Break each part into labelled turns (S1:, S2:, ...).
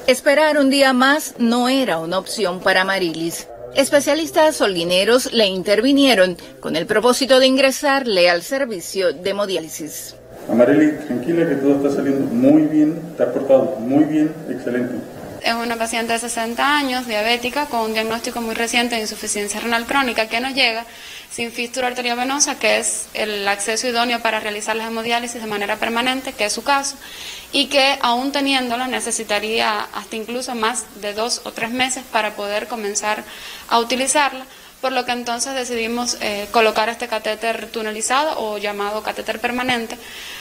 S1: Esperar un día más no era una opción para Amarilis. Especialistas holguineros le intervinieron con el propósito de ingresarle al servicio de hemodiálisis.
S2: Amarilis, tranquila que todo está saliendo muy bien, te ha portado muy bien, excelente.
S3: Es una paciente de 60 años, diabética, con un diagnóstico muy reciente de insuficiencia renal crónica que nos llega sin fístula arteriovenosa, que es el acceso idóneo para realizar las hemodiálisis de manera permanente, que es su caso, y que aún teniéndola necesitaría hasta incluso más de 2 o 3 meses para poder comenzar a utilizarla, por lo que entonces decidimos colocar este catéter tunelizado o llamado catéter permanente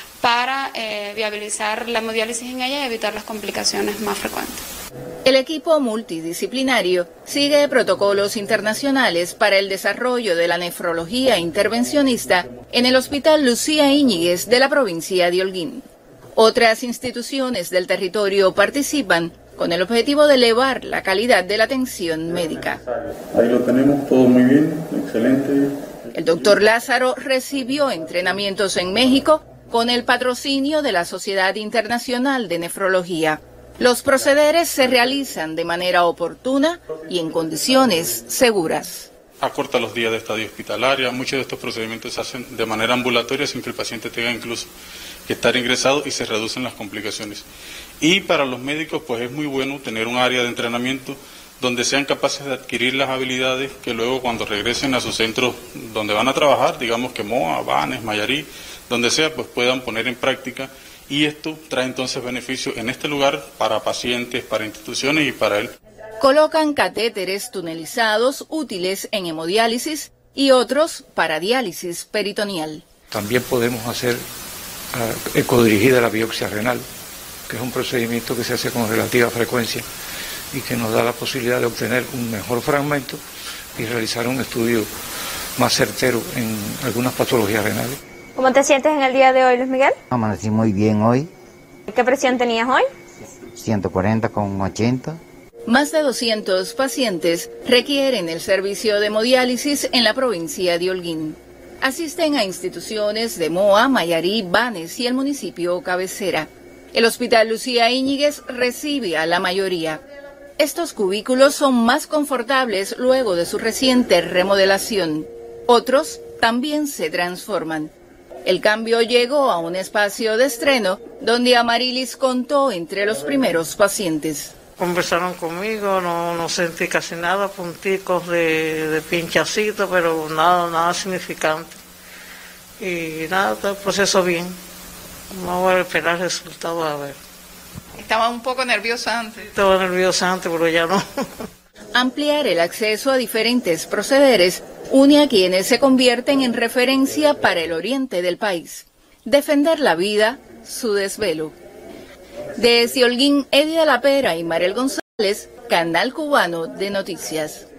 S3: para viabilizar la hemodiálisis en ella y evitar las complicaciones más frecuentes.
S1: El equipo multidisciplinario sigue protocolos internacionales para el desarrollo de la nefrología intervencionista en el Hospital Lucía Íñiguez de la provincia de Holguín. Otras instituciones del territorio participan con el objetivo de elevar la calidad de la atención médica.
S2: Ahí lo tenemos, todo muy bien, excelente.
S1: El doctor Lázaro recibió entrenamientos en México con el patrocinio de la Sociedad Internacional de Nefrología. Los procederes se realizan de manera oportuna y en condiciones seguras.
S4: Acorta los días de estadia hospitalaria. Muchos de estos procedimientos se hacen de manera ambulatoria sin que el paciente tenga incluso que estar ingresado y se reducen las complicaciones. Y para los médicos pues es muy bueno tener un área de entrenamiento donde sean capaces de adquirir las habilidades que luego cuando regresen a sus centros donde van a trabajar, digamos que Moa, Banes, Mayarí, donde sea, pues puedan poner en práctica. Y esto trae entonces beneficios en este lugar para pacientes, para instituciones y para él.
S1: Colocan catéteres tunelizados útiles en hemodiálisis y otros para diálisis peritoneal.
S5: También podemos hacer ecodirigida la biopsia renal, que es un procedimiento que se hace con relativa frecuencia y que nos da la posibilidad de obtener un mejor fragmento y realizar un estudio más certero en algunas patologías renales.
S6: ¿Cómo te sientes en el día de hoy, Luis Miguel?
S7: Amanecí muy bien hoy.
S6: ¿Qué presión tenías hoy?
S7: 140/80.
S1: Más de 200 pacientes requieren el servicio de hemodiálisis en la provincia de Holguín. Asisten a instituciones de Moa, Mayarí, Banes y el municipio cabecera. El Hospital Lucía Íñiguez recibe a la mayoría. Estos cubículos son más confortables luego de su reciente remodelación. Otros también se transforman. El cambio llegó a un espacio de estreno donde Amarilis contó entre los primeros pacientes.
S8: Conversaron conmigo, no sentí casi nada, punticos de pinchacito, pero nada significante. Y nada, todo el proceso bien. Vamos a esperar el resultado a ver.
S9: Estaba un poco nerviosa antes.
S8: Estaba nerviosa antes, pero ya no.
S1: Ampliar el acceso a diferentes procederes une a quienes se convierten en referencia para el oriente del país. Defender la vida, su desvelo. Desde Holguín, Eddie de la Pera y Mariel González, Canal Cubano de Noticias.